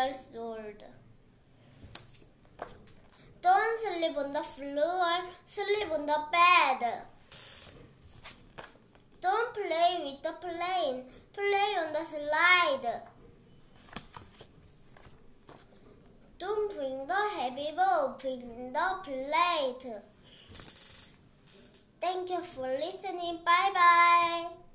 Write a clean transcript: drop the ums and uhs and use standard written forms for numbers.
years old. Don't sleep on the floor, sleep on the bed. Don't play with the plane, play on the slide. Don't bring the heavy bowl, bring the plate. Thank you for listening. Bye bye.